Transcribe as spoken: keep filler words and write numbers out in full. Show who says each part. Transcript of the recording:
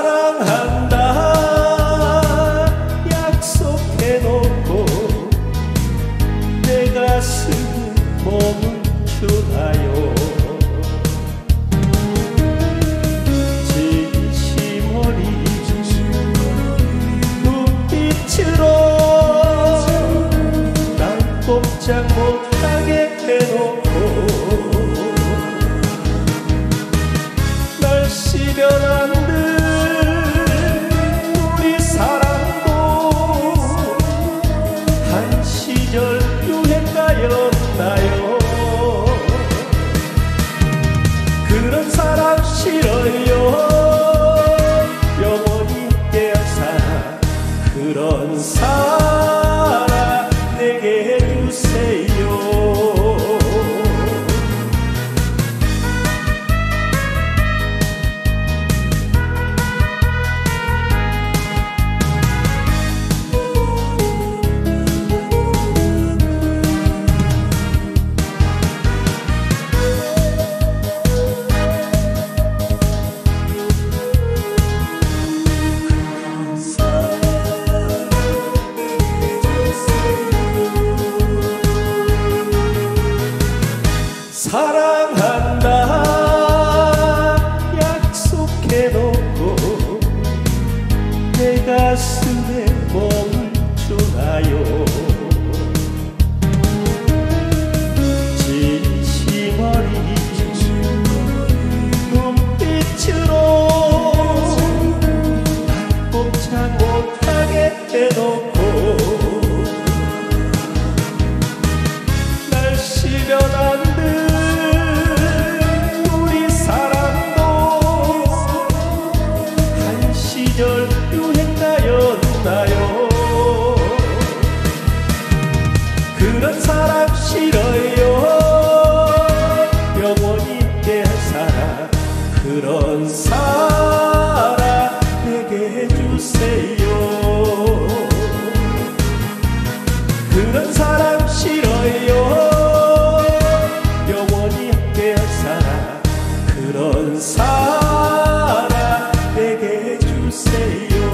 Speaker 1: 사랑한다 약속해놓고 내 가슴 멈추나요. 진심 어린 눈빛으로 날 꼼짝 못하게 해놓고 날씨 변한 우리 사랑도 한 시절 유행가였나요. 그런 사랑 싫어요. 영원히 깨어사 그런 사랑 내게 해주세요. 사랑한다 약속해놓고 내 가슴에 멈추나요. 진심 어린 눈빛으로 날 꼼짝 못하게 해놓고 날씨 변한 듯 유행가였나요. 그런 사랑 싫어요. 영원히 내 사랑 그런 사랑 내게 해주세요. 그런 사랑 싫어요. 영원히 내 사랑 그런 사랑 내게 해주세요.